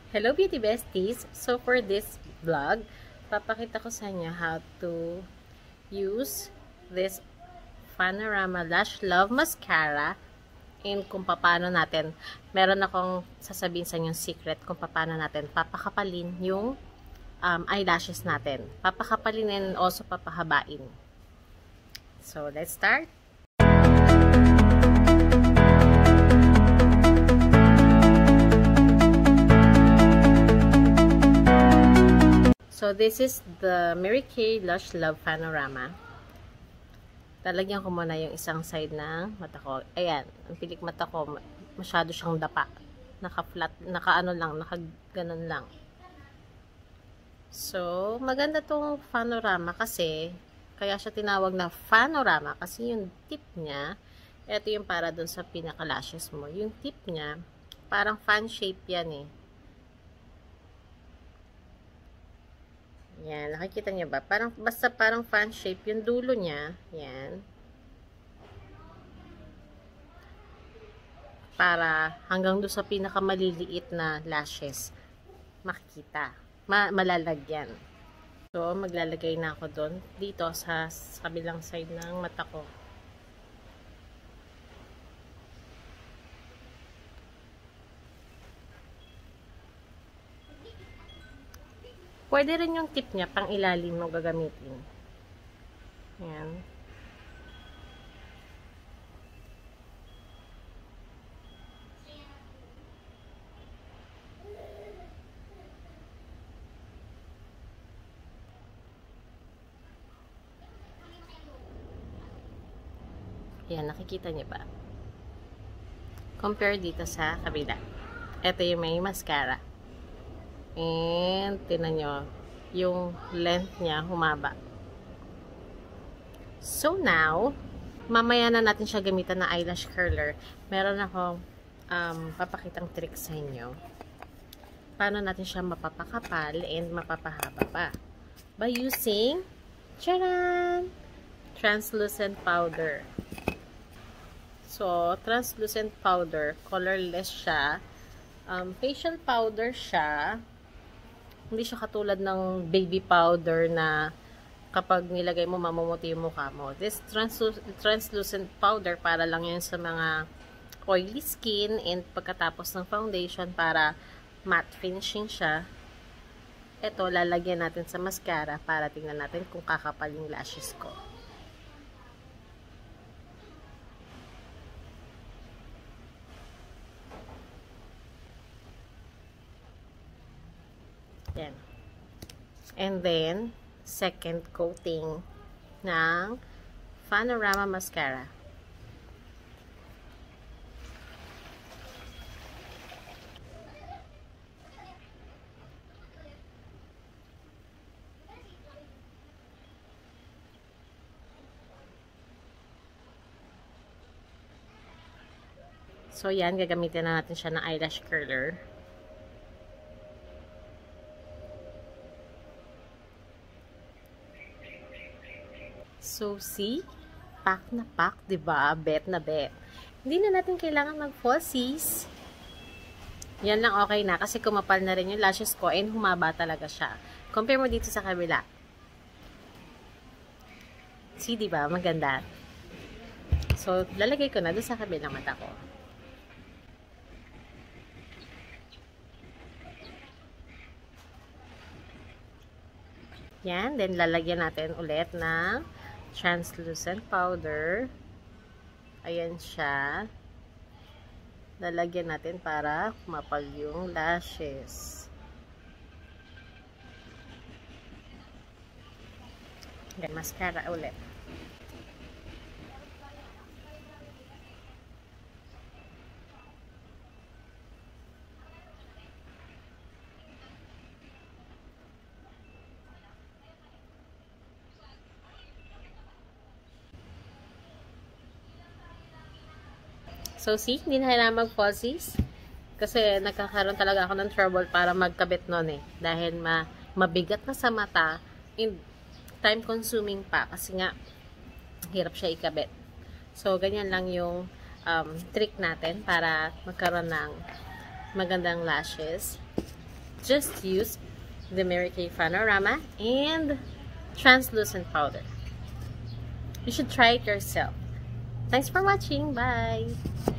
Hello beauty besties! So for this vlog, papakita ko sa inyo how to use this Fanorama Lash Love Mascara and kung paano natin, meron akong sasabihin sa inyo secret kung paano natin papakapalin yung eyelashes natin. Papakapalin and also papahabain. So let's start! So, this is the Mary Kay Lash Love Panorama. Talagyan ko muna yung isang side ng mata ko. Ayan, ang pilik mata ko, masyado siyang dapa. Naka-flat, naka-ano lang, naka-ganon lang. So, maganda tong panorama kasi, kaya siya tinawag na panorama kasi yung tip niya, ito yung para dun sa pinaka-lashes mo. Yung tip niya, parang fan shape yan eh. Yan, nakikita niyo ba? Parang, basta parang fan shape yung dulo niya. Yan. Para hanggang doon sa pinakamaliliit na lashes makikita. Malalagyan. So, maglalagay na ako doon. Dito sa kabilang side ng mata ko. Pwede rin yung tip niya, pang ilalim mo gagamitin. Ayan. Ayan, nakikita niyo ba? Compare dito sa kabila. Ito yung may mascara. And, tinan nyo, yung length niya humaba. So, now, mamaya na natin siya gamitan na eyelash curler. Meron akong papakitang trick sa inyo. Paano natin siya mapapakapal and mapapahaba pa. By using, charan! Translucent powder. So, translucent powder, colorless siya. Facial powder siya. Hindi siya katulad ng baby powder na kapag nilagay mo, mamumuti yung mukha mo. This translucent powder para lang yan sa mga oily skin and pagkatapos ng foundation para matte finishing siya. Ito, lalagyan natin sa mascara para tingnan natin kung kakapal yung lashes ko. Yan. And then, second coating ng Fanorama Mascara. So, yan. Gagamitin na natin siya ng eyelash curler. So, see? Pack na pack, diba? Bet na bet. Hindi na natin kailangan mag-falsies. Yan lang okay na kasi kumapal na rin yung lashes ko and humaba talaga siya. Compare mo dito sa kabila. See, diba? Maganda. So, lalagay ko na doon sa kabilang mata ko. Yan. Then, lalagyan natin ulit ng translucent powder. Ayan siya. Lalagyan natin para kumapal yung lashes. Ayan, mascara ulit. So, see, hindi na kailangan mag-falsies. Kasi nagkakaroon talaga ako ng trouble para magkabit nun eh. Dahil mabigat na sa mata and time-consuming pa. Kasi nga, hirap siya ikabit. So, ganyan lang yung trick natin para magkaroon ng magandang lashes. just use the Mary Kay Fanorama and translucent powder. You should try it yourself. Thanks for watching. Bye!